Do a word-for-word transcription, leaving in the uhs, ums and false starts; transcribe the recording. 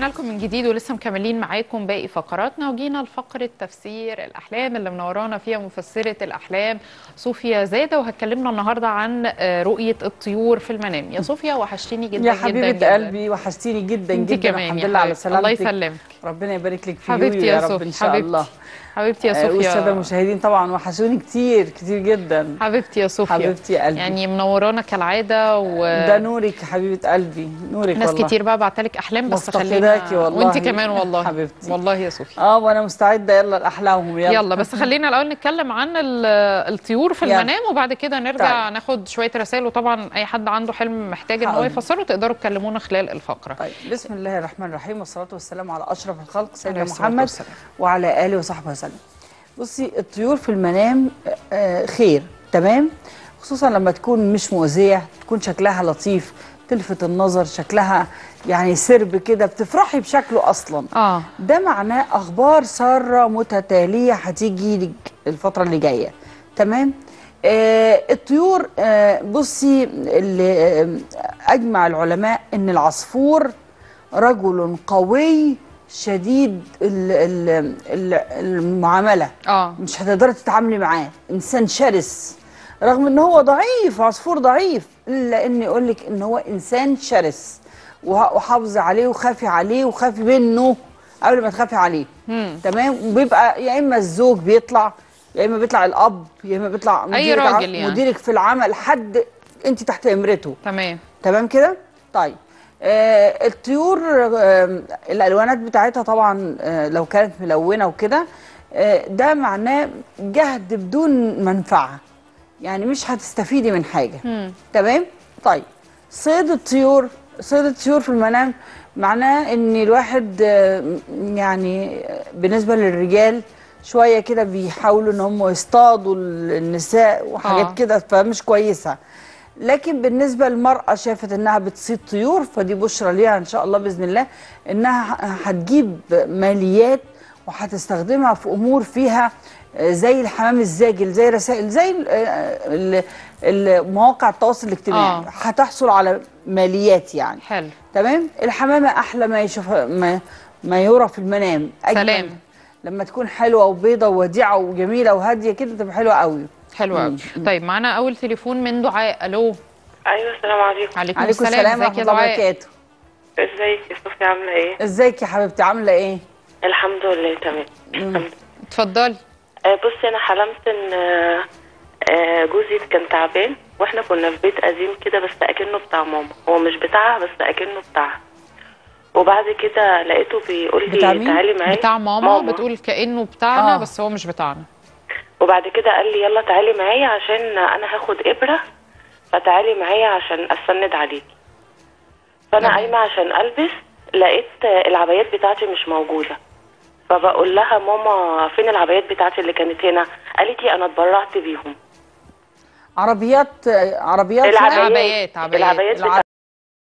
لكم من جديد ولسه مكملين معاكم باقي فقراتنا، وجينا لفقره تفسير الاحلام اللي منورانا فيها مفسره الاحلام صوفيا زاده، وهتكلمنا النهارده عن رؤيه الطيور في المنام. يا صوفيا وحشتيني جدا يا جدا حبيبه جدا. قلبي وحشتيني جدا انت جدا. كمان الحمد يا لله على حبيبتي. الله سلامتك. يسلمك. ربنا يبارك لك في حبيبتي يويو يا يا رب صوفيا. ان شاء حبيبتي. الله. حبيبتي يا آه صوفيا. والساده المشاهدين طبعا وحشوني كتير كتير جدا. حبيبتي يا صوفيا. حبيبتي يا قلبي. يعني منورانا كالعاده و ده نورك يا حبيبه قلبي، نورك ناس والله. كتير بقى بعتلك احلام، بس مفتقداكي خلينا والله. وانت كمان والله حبيبتي والله يا صوفيا. اه وانا مستعده. يلا لاحلامهم. يلا يلا بس خلينا الاول نتكلم عن ال- الطيور في يلا. المنام، وبعد كده نرجع طيب. ناخد شويه رسائل، وطبعا اي حد عنده حلم محتاج ان هو هقول. يفسره تقدروا تكلمونا خلال الفقره. طيب بسم الله الرحمن الرحيم، والصلاه والسلام على اشرف الخلق سيدنا عليه الصلاة محمد والسلام. وعلى اله وصحبه وسلم. بصي الطيور في المنام آه، خير تمام، خصوصا لما تكون مش مؤذيه، تكون شكلها لطيف تلفت النظر، شكلها يعني سرب كده بتفرحي بشكله اصلا. اه ده معناه اخبار ساره متتاليه هتيجي لك الفتره اللي جايه. تمام. آه الطيور آه بصي اللي آه اجمع العلماء ان العصفور رجل قوي شديد ال ال ال المعامله. اه مش هتقدري تتعاملي معاه، انسان شرس رغم ان هو ضعيف، عصفور ضعيف، الا ان يقول لك ان هو انسان شرس وحافظي عليه وخافي عليه وخافي منه قبل ما تخافي عليه. مم. تمام. وبيبقى يا اما الزوج بيطلع، يا اما بيطلع الاب، يا اما بيطلع أي مديرك راجل يعني. مديرك في العمل، حد انت تحت امرته. تمام. تمام كده. طيب آه الطيور آه الالوانات بتاعتها طبعا آه لو كانت ملونه وكده آه ده معناه جهد بدون منفعه، يعني مش هتستفيدي من حاجه. مم. تمام. طيب صيد الطيور، صيد الطيور في المنام معناه ان الواحد آه يعني بالنسبه للرجال شويه كده بيحاولوا ان هم يصطادوا النساء وحاجات آه. كده، فمش كويسه. لكن بالنسبه للمراه شافت انها بتصيد طيور، فدي بشرى ليها ان شاء الله باذن الله، انها هتجيب ماليات وهتستخدمها في امور فيها زي الحمام الزاجل، زي رسائل، زي ال- ال- ال- مواقع التواصل الاجتماعي. آه. هتحصل على ماليات يعني. حلو. تمام. الحمامه احلى ما يشوف ما, ما يرى في المنام. أجمل سلام. لما تكون حلوه وبيضه ووديعه وجميله وهاديه كده تبقى حلوه قوي. حلو قوي. طيب معانا اول تليفون من دعاء. الو. ايوه السلام عليكم. عليكم عليكم السلام. السلام ازيك ورحمه يا الله دعاء؟ وبركاته. ازيك يا صوفيا عامله ايه؟ ازيك يا حبيبتي عامله ايه؟ الحمد لله تمام. الحمد لله. اتفضلي. آه بصي انا حلمت ان آه، آه، جوزي كان تعبان، واحنا كنا في بيت قديم كده بس اكنه بتاع ماما، هو مش بتاعها بس اكنه بتاعها. وبعد كده لقيته بيقول لي بتاع مين؟ تعالي معايا. بتاع ماما, ماما. بتقول كأنه بتاعنا آه. بس هو مش بتاعنا. وبعد كده قال لي يلا تعالي معايا عشان انا هاخد ابره، فتعالي معايا عشان اسند عليكي. فانا تمام. قايمه عشان البس، لقيت العبايات بتاعتي مش موجوده، فبقول لها ماما فين العبايات بتاعتي اللي كانت هنا؟ قالت لي انا اتبرعت بيهم. عربيات عربيات العبايات عبايات عبايات العبايات